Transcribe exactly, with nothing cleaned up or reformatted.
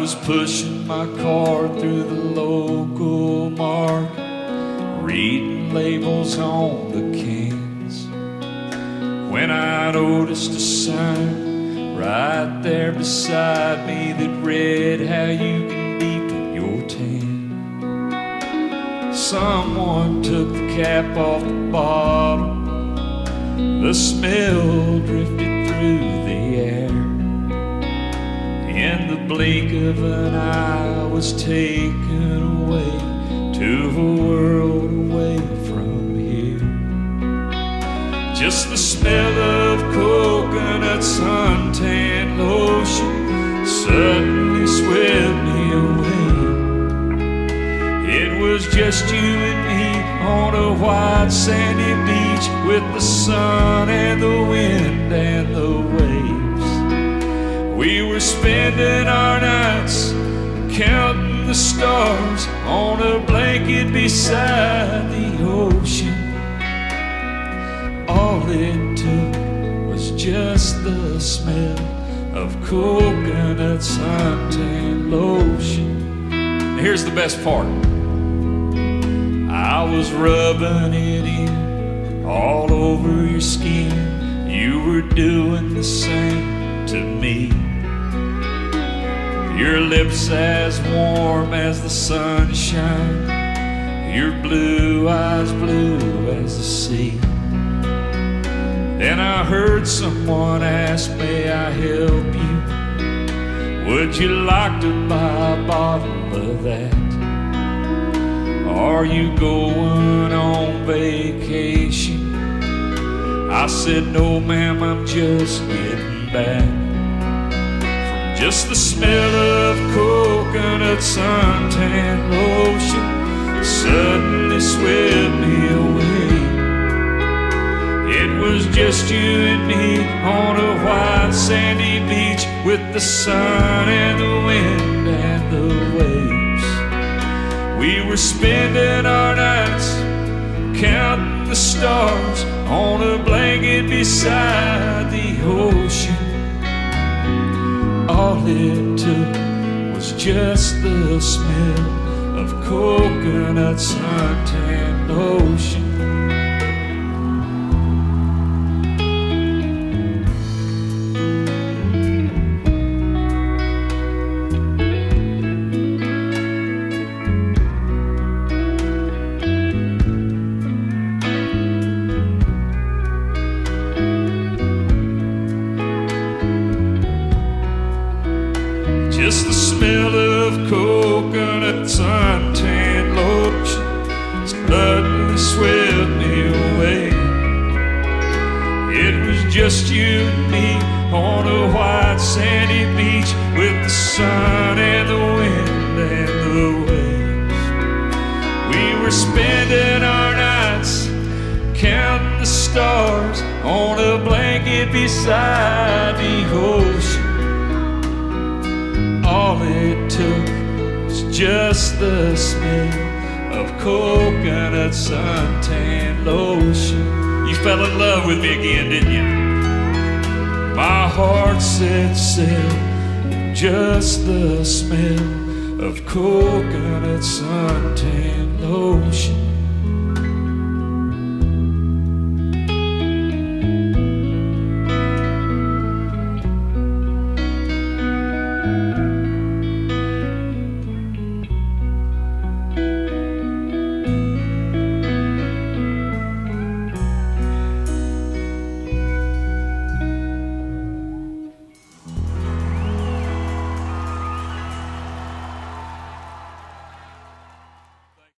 was pushing my car through the local market, reading labels on the cans, when I noticed a sign right there beside me that read how you can deepen your tan. Someone took the cap off the bottle, the smell drifted through the air. In the blink of an eye I was taken away to a world away from here. Just the smell of coconut suntan lotion suddenly swept me away. It was just you and me on a white sandy beach, with the sun and the wind and the waves. We were spending our nights counting the stars on a blanket beside the ocean. All it took was just the smell of coconut suntan lotion. Here's the best part. I was rubbing it in all over your skin. You were doing the same to me. Your lips as warm as the sunshine, your blue eyes blue as the sea. Then I heard someone ask, may I help you? Would you like to buy a bottle of that? Are you going on vacation? I said, no ma'am, I'm just getting back. Just the smell of coconut suntan lotion suddenly swept me away. It was just you and me on a white sandy beach, with the sun and the wind and the waves. We were spending our nights counting the stars on a blanket beside the ocean. All it took was just the smell of coconut suntan lotion. Just the smell of coconut suntan lotion suddenly swept me away. It was just you and me on a white sandy beach, with the sun and the wind and the waves. We were spending our nights counting the stars on a blanket beside the ocean. All it took was just the smell of coconut suntan lotion. You fell in love with me again, didn't you? My heart set sail, just the smell of coconut suntan lotion.